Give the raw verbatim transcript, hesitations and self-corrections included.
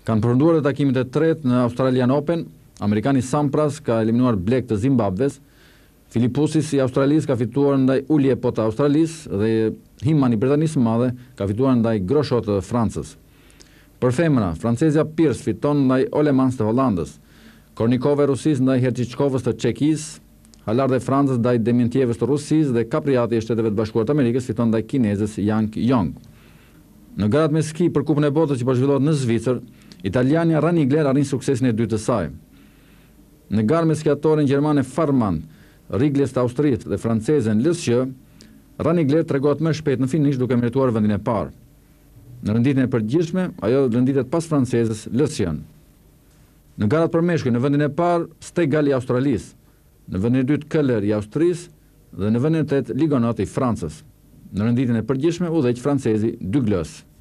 Kanë përfunduar të takimit e tretë në Australian Open. Amerikani Sampras ka eliminuar blek të Zimbabves. Filipusis i Australisë ka fituar ndaj Uliepot të Australisë dhe Himman i Britanisë së Madhe ka fituar ndaj Groshot të Francës. Për femra, francezja Pierce fiton ndaj Olemans të Hollandës. Kornikova e Rusisë ndaj Herçiçkovës të Çekisë. Halar e Francës ndaj Dementievës të Rusisë dhe Capriati e Shteteve të Bashkuara të Amerikës fiton ndaj kinezës Yang Yong. Në garat me ski për Kupën e Botës që po zhvillohet në Zvicër, italiania Ranigler arrin suksesin e dytë të saj. Në garë me skiatoren gjermane Farman, Rigles të Austrisë dhe francezen Lësjë, Ranigler tregohet më shpejt në finish duke merituar vendin e parë. Në renditjen e përgjithshme, ajo renditet pas francezes Lësjën. Në garat për meshkuj, në vendin e parë Stegal i Australisë, në vendin e dytë Keller i Austrisë dhe në vendin e tretë Ligonot i Francës. Në renditjen e përgjithshme udhëheq francezi Douglas.